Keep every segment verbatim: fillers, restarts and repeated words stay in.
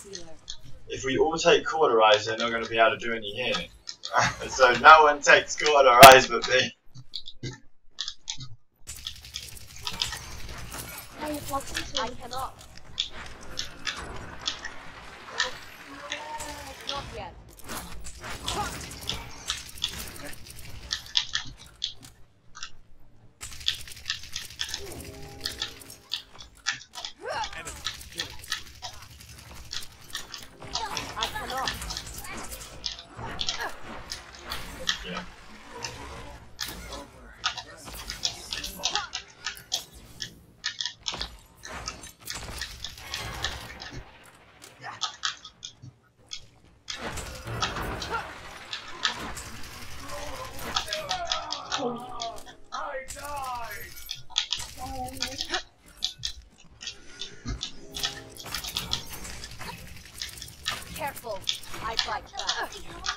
if we all take cauterize, they're not going to be able to do any healing. So no one takes cauterize but me. I cannot. Not yet. I cannot. Yeah. I died. Careful. I bite back.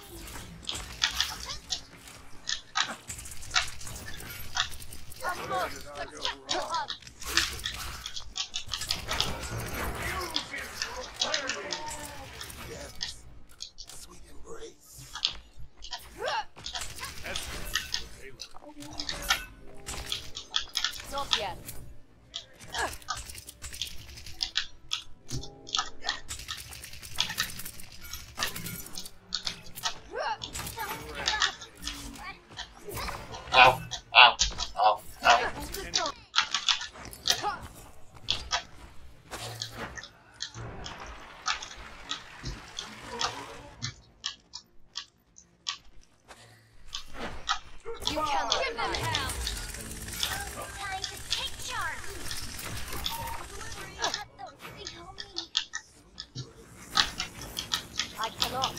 Where did I go wrong? Use it for learning. Yes. Sweet embrace. That's Not yet. Ow, ow, ow, ow. You cannot give them hell. Time to take charge. I cannot.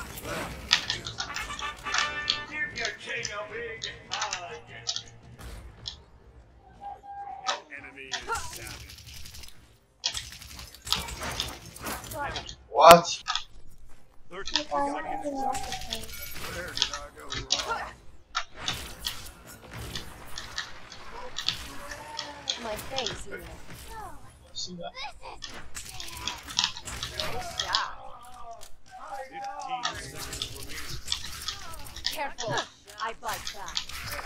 give your king a big hug. Enemy is savage. What? thirty seconds. Where did I go wrong? My face, you know. See that? Nice job. fifteen seconds remaining. Careful. I bite back.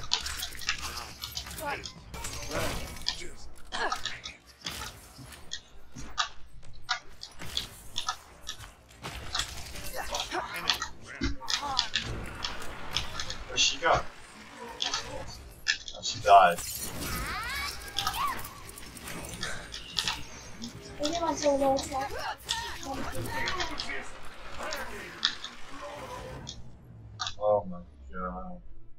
Where'd she go? Oh, she died. Oh my god.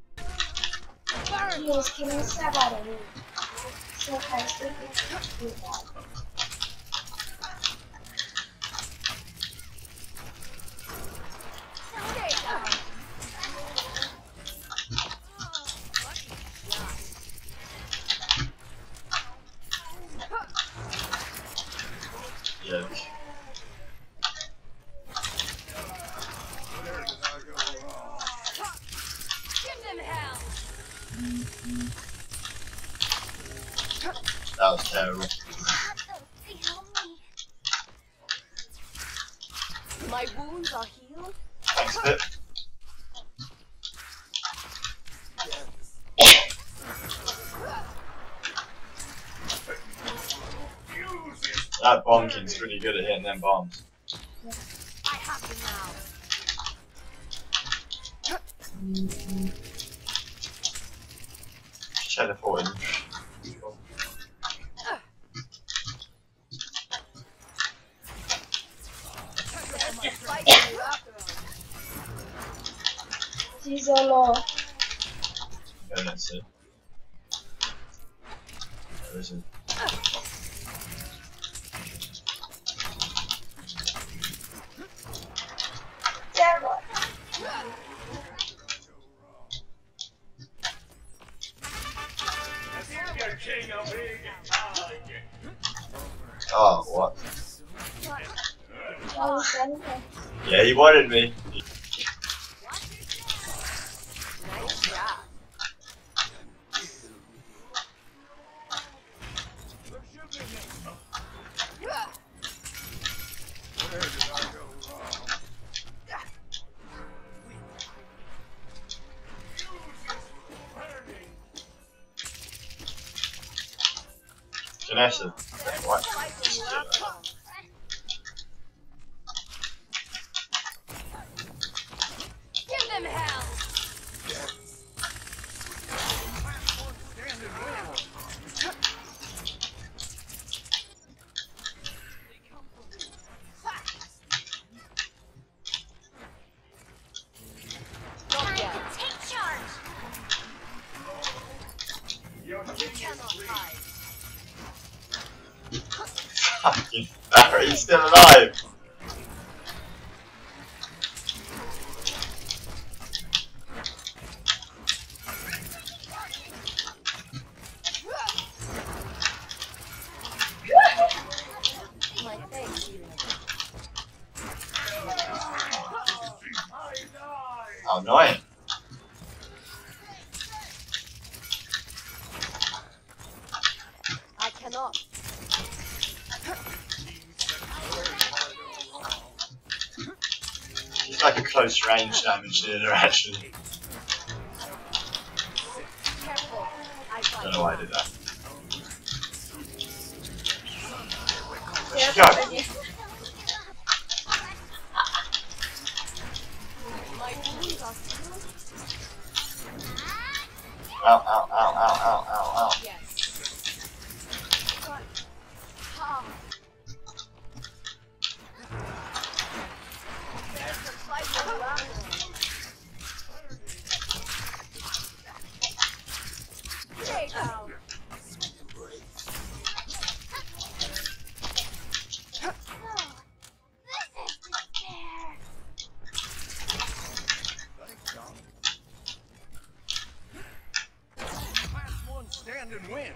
Dios, que me sacaron. So fast, they do that. Yeah. Where did I go wrong? Give them hell. That was terrible. My wounds are healed. Thanks, Pip. Use it. That bomb king's pretty good at hitting them bombs. I have them now. Teleporting. She's so low. Okay, let's see. Where is it? Terrible. Give your king a big hug. Oh, what? That was anything. Yeah, he wanted me. Nice job. Where did Janessa. What? Give them hell. Time to take charge. You cannot hide. Fucking Barry, he's still alive! My face, you. How annoying. I cannot. It's like a close range damage interaction. Careful. I I fight. don't know why I did that. Where'd Yeah, she go? My wounds are healed. Ow, ow, ow, ow, ow, ow, ow. Yes. But how? There's the fight around. Take out. Last one standing win.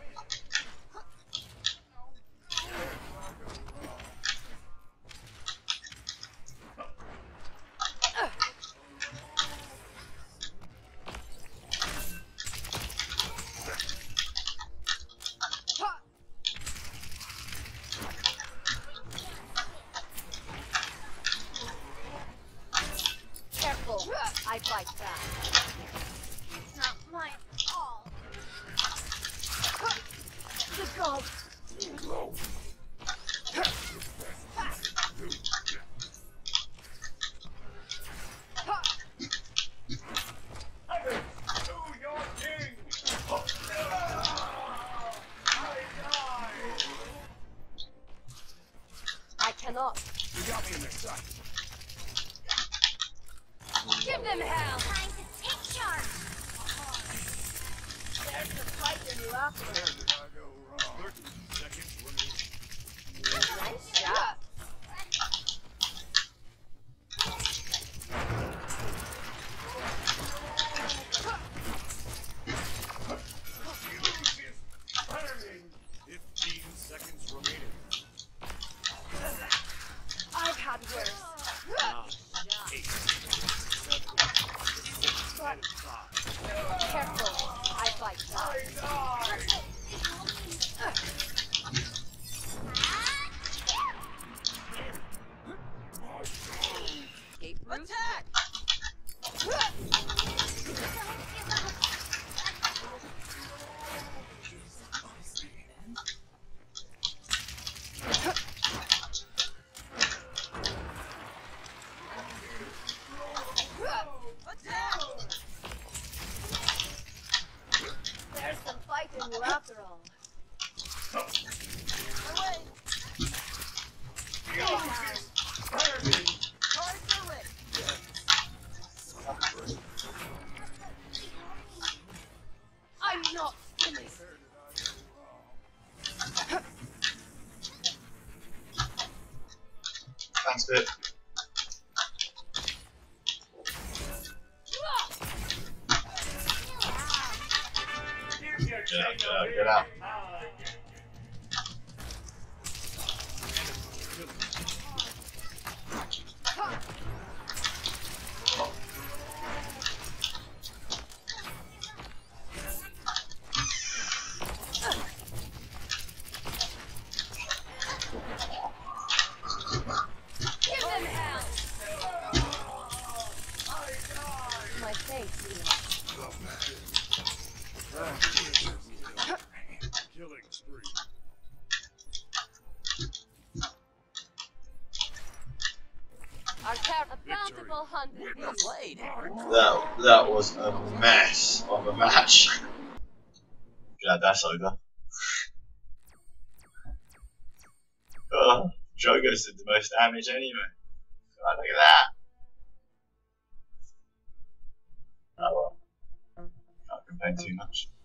Careful. I fight back. It's not my fault. The gods. To your king. I cannot. You got me in the sight. Give them hell. Time to take charge. There's the fight in you after. Where did I go wrong? thirty seconds remaining. Nice job. Burning. Fifteen seconds remaining. I've had worse. Nine, eight, seven, six, and five. Careful. I fight back. Escape route. Attack! There's some fight in you after all. Away! Burning. Charge the whip. I'm not finished. Thanks, Bit. Give your Get out, king get a out, big get out. hug. Give them hell. My face, you know. Killing spree. multiple hundred Well played. That that was a mess of a match. Glad that's over. Oh, Drogo's did the most damage anyway. Oh, look at that. Oh well. Can't complain too much.